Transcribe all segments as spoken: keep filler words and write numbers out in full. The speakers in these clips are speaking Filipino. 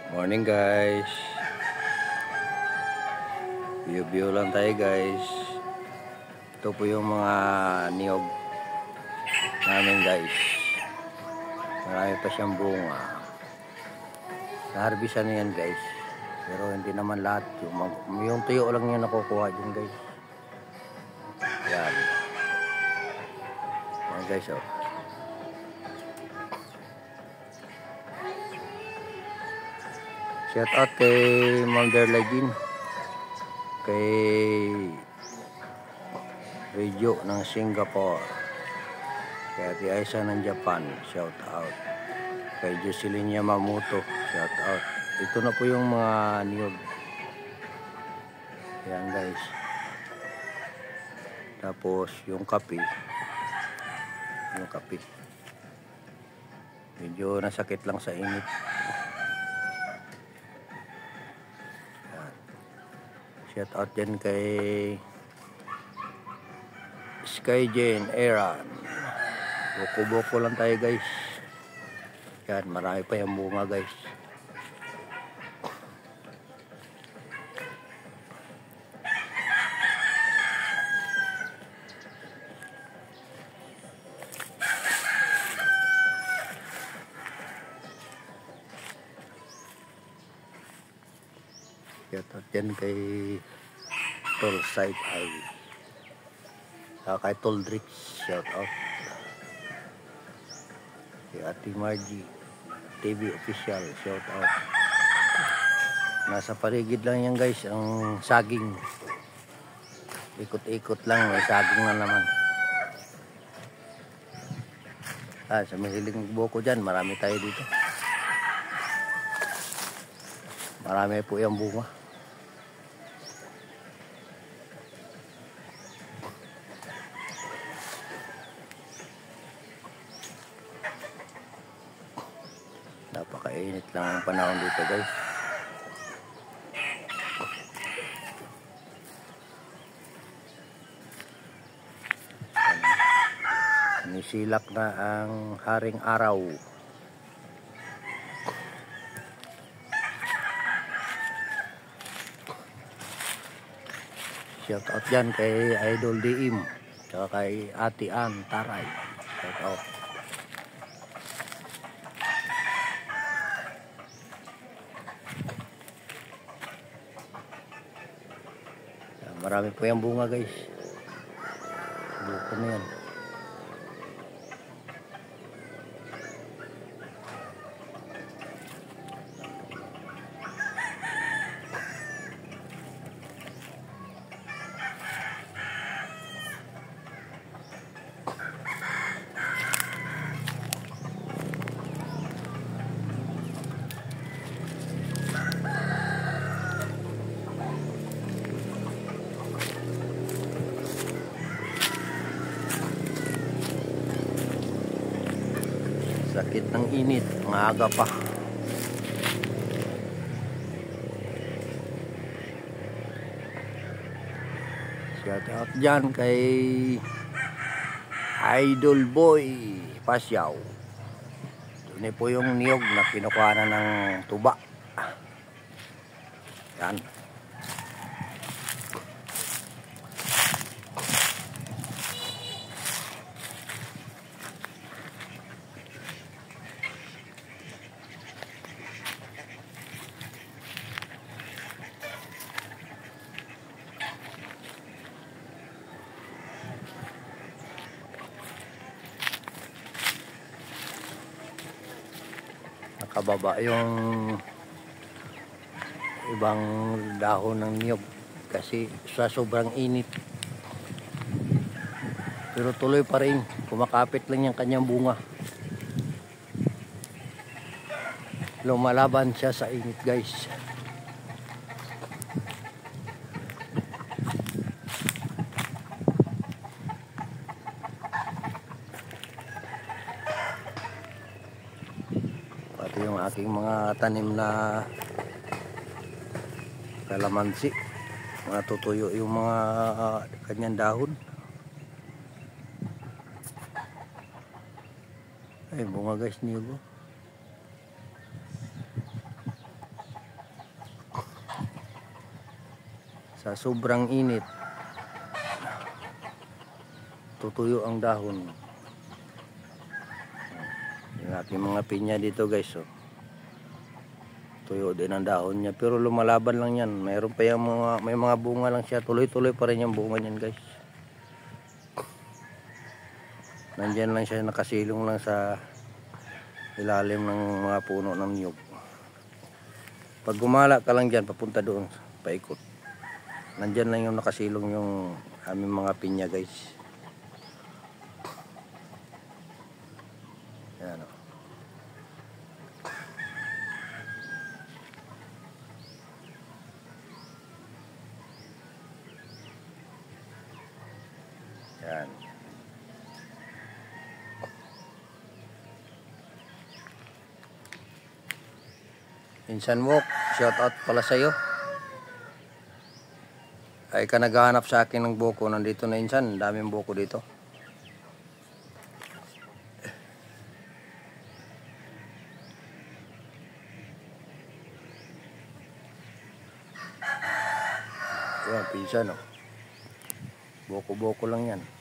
Morning guys. View-view lang tayo guys. Ito po yung mga niyog namin guys. Marami pa siyang bunga. Naharbisan na yan guys. Pero hindi naman lahat. Yung, yung tuyo lang yung nakukuha dyan guys. Yan. Yan guys oh. Shout out kay Ma'am Derlagin, kay Radio ng Singapore, kay Ate Aisa ng Japan, shout out. Kay Jocelyn Yamamoto, shout out. Ito na po yung mga niyog. Yan guys. Tapos yung kape, yung kape medyo nasakit lang sa init. Shout out din kay Sky Jane Aaron. Boko-boko lang tayo guys. Yan, marami pa yung bunga guys. Shout out din kay Tol Side Eye. Saka kay Tol Drix, shout out. Kay Ate Margie T V Official, shout out. Nasa paligid lang yan guys, ang saging. Ikot-ikot lang, may saging na naman. Ah, sa mahiling buko dyan, marami tayo dito. Marami po yung bunga. Napakainit lang ang panahon dito guys. Nisilak na ang haring araw. Shout out dyan kay Idol D M, saka kay Ate Ann Taray, shout out. Marami po yung bunga guys. Buko na yan. Sakit ng init, maaga pa. Shout out dyan kay Idol Boy Pasyaw. Ito po yung niyog na kinukuha na ng tuba. Yan. Nakababa yung ibang dahon ng niyog kasi sa sobrang init, pero tuloy pa rin, kumakapit lang yung kanyang bunga, lumalaban siya sa init guys. Pati yung aking mga tanim na kalamansi, natutuyo yung mga uh, kanyang dahon. Ay, bunga guys, niyog. sa sobrang init tutuyo ang dahon. Yung aking mga pinya dito guys, oh. Tuyo din ang dahon niya, pero lumalaban lang yan. Mayroon pa yung mga, may mga bunga lang siya, tuloy-tuloy pa rin yung bunga niyan guys. Nandyan lang siya, nakasilong lang sa ilalim ng mga puno ng niyog. Pag gumala ka lang dyan, papunta doon, paikot. Nandyan lang yung nakasilong yung aming mga pinya guys. Yan, oh. Yan. Insan Walk, shout out pala sa'yo. Ay ka naghahanap sa akin ng buko, nandito na Insan, daming buko dito. Yan, pinsan, oh. Buko-buko lang yan.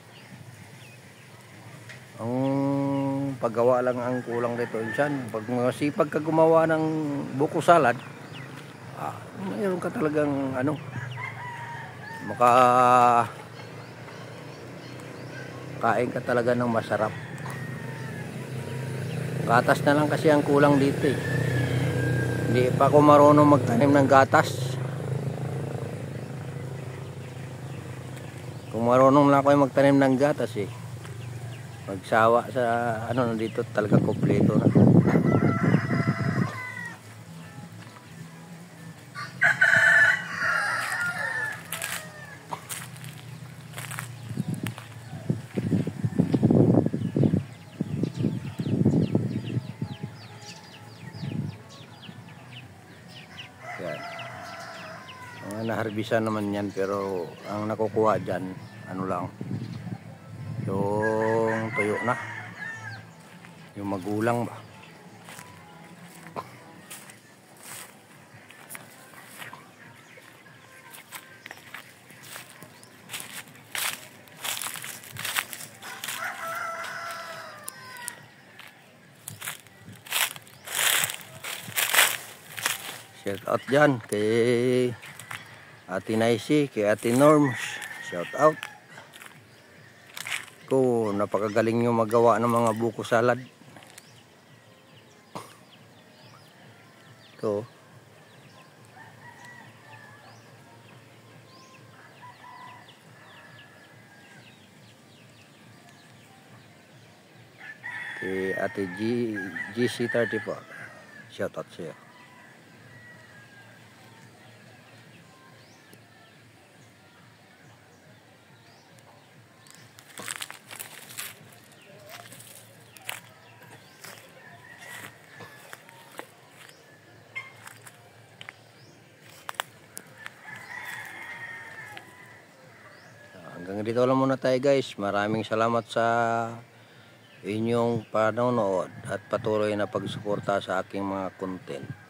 Ang paggawa lang ang kulang dito Insan. Pag masipag ka gumawa ng buko salad, ah, mayroon ka talagang ano, maka kain ka talaga ng masarap. Gatas na lang kasi ang kulang dito eh. Hindi pa ako marunong magtanim ng gatas. Kung marunong lang ako magtanim ng gatas eh, magsawa sa ano dito talaga kompleto na. Yan. Mga naharbisan naman yan, pero ang nakukuha dyan ano lang, yung tuyo na, yung magulang ba. Shout out dyan kay Ate Naisi, kay Ate Norms, shout out. Ko, napakagaling nyo magawa ng mga buko salad. Ito. Kay Ate G, G C thirty-four, shout out sa'yo. Hanggang dito lang muna tayo guys. Maraming salamat sa inyong panonood at patuloy na pagsuporta sa aking mga content.